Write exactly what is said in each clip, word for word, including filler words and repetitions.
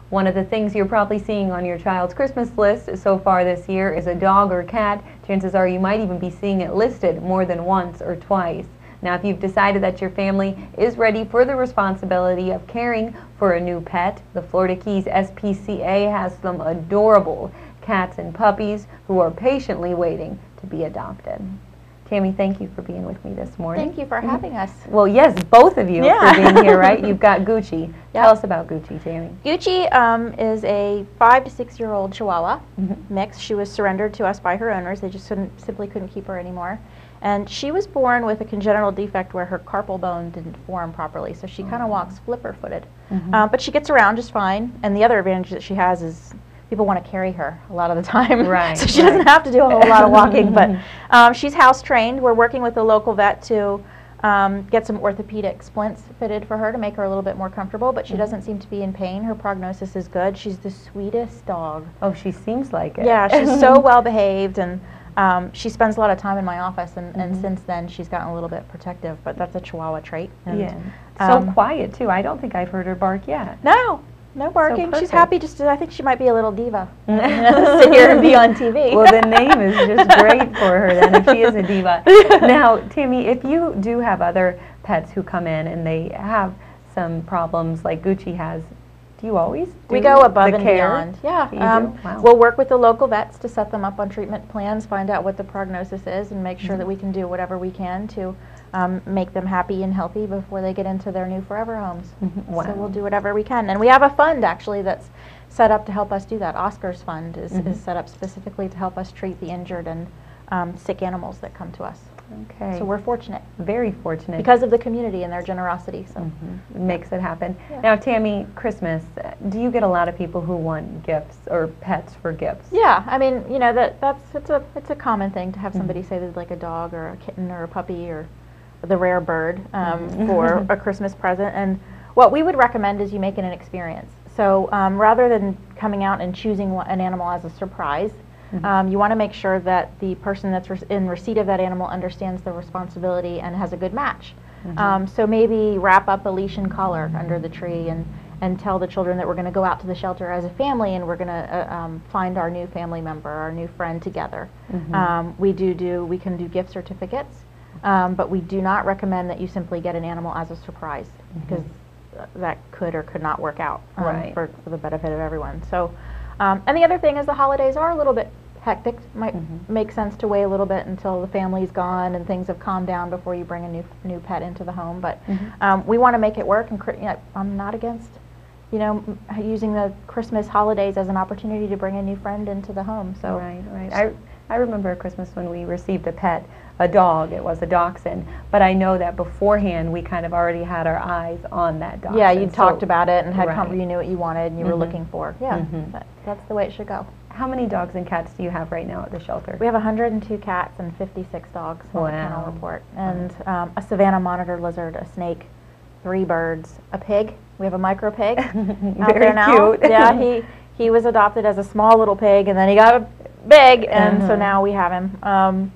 One of the things you're probably seeing on your child's Christmas list so far this year is a dog or cat. Chances are you might even be seeing it listed more than once or twice. Now, if you've decided that your family is ready for the responsibility of caring for a new pet, the Florida Keys S P C A has some adorable cats and puppies who are patiently waiting to be adopted. Tammy, thank you for being with me this morning. Thank you for having us. Well, yes, both of you Yeah. for being here, right? You've got Gucci. Yeah. Tell us about Gucci, Tammy. Gucci um, is a five to six year old Chihuahua Mm-hmm. mix. She was surrendered to us by her owners. They just couldn't, simply couldn't keep her anymore. And she was born with a congenital defect where her carpal bone didn't form properly, so she kind of walks flipper-footed. Mm-hmm. Um, but she gets around just fine. And the other advantage that she has is people want to carry her a lot of the time. Right, so she right. doesn't have to do a whole lot of walking. But um, she's house trained. We're working with a local vet to um, get some orthopedic splints fitted for her to make her a little bit more comfortable, but she Mhm. doesn't seem to be in pain. Her prognosis is good. She's the sweetest dog. Oh, she seems like it. Yeah, she's so well behaved, and um, she spends a lot of time in my office, and, and Mhm. since then she's gotten a little bit protective, but that's a Chihuahua trait. And, Yeah. So um, quiet, too. I don't think I've heard her bark yet. No, no barking. She's perfect. happy just to, I think she might be a little diva. You know, sit here and be on T V. Well, the name is just great for her then, if she is a diva. Now, Tammy, if you do have other pets who come in and they have some problems like Gucci has, do you always do We go above the and care? beyond. Yeah. You Um, do? Wow. We'll work with the local vets to set them up on treatment plans, find out what the prognosis is, and make sure Mhm. that we can do whatever we can to um, make them happy and healthy before they get into their new forever homes. Mhm. Wow. So we'll do whatever we can. And we have a fund, actually, that's set up to help us do that. Oscar's Fund is, Mhm. is set up specifically to help us treat the injured and um, sick animals that come to us. Okay. So we're fortunate very fortunate. because of the community and their generosity. So. Mhm. It makes it happen. Yeah. Now, Tammy, Christmas, uh, do you get a lot of people who want gifts or pets for gifts? Yeah, I mean, you know, that that's it's a it's a common thing to have Mhm. somebody say they'd like a dog or a kitten or a puppy or the rare bird um, Mhm. for a Christmas present. And what we would recommend is you make it an experience. So um, rather than coming out and choosing one, an animal as a surprise, Mhm. um, you want to make sure that the person that's re in receipt of that animal understands the responsibility and has a good match. Mhm. Um, so maybe wrap up a leash and collar under the tree and, and tell the children that we're going to go out to the shelter as a family and we're going to uh, um, find our new family member, our new friend together. Mhm. Um, we do do, we can do gift certificates, um, but we do not recommend that you simply get an animal as a surprise Mhm. because uh, that could or could not work out um, Right. for, for the benefit of everyone. So, um, and the other thing is the holidays are a little bit hectic. Might Mhm. make sense to wait a little bit until the family's gone and things have calmed down before you bring a new new pet into the home. But Mhm. um, we want to make it work, and cr- you know, I'm not against, you know, m- using the Christmas holidays as an opportunity to bring a new friend into the home. So Right, right. I, I remember Christmas when we received a pet, a dog. It was a dachshund. But I know that beforehand we kind of already had our eyes on that dachshund. yeah, you So- talked about it and had com- Right. you knew what you wanted and you were Mhm. looking for. Yeah, Mhm. that, that's the way it should go. How many dogs and cats do you have right now at the shelter? We have one hundred two cats and fifty-six dogs on the kennel Wow. report, and um, a Savannah monitor lizard, a snake, three birds, a pig. We have a micro pig out Very there now. cute. Yeah, he he was adopted as a small little pig, and then he got big, and so Uh-huh. now we have him. Um,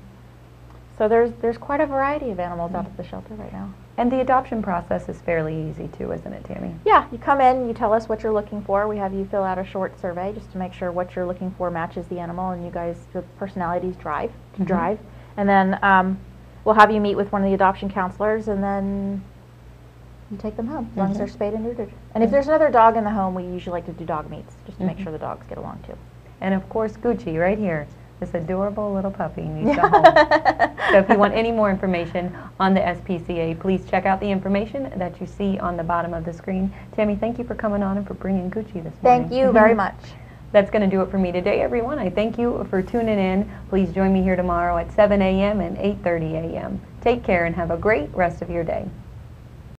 so there's there's quite a variety of animals out at the shelter right now. And the adoption process is fairly easy too, isn't it, Tammy? Yeah, you come in, you tell us what you're looking for. We have you fill out a short survey just to make sure what you're looking for matches the animal, and you guys, your personalities drive, Mhm. drive. And then um, we'll have you meet with one of the adoption counselors, and then you take them home, as long as Mhm. they're spayed and neutered. And if Mhm. there's another dog in the home, we usually like to do dog meets, just to make Mhm. sure the dogs get along too. And of course, Gucci, right here. This adorable little puppy needs a home. So if you want any more information on the S P C A, please check out the information that you see on the bottom of the screen. Tammy, thank you for coming on and for bringing Gucci this morning. Thank you very much. That's going to do it for me today, everyone. I thank you for tuning in. Please join me here tomorrow at seven A M and eight thirty A M Take care and have a great rest of your day.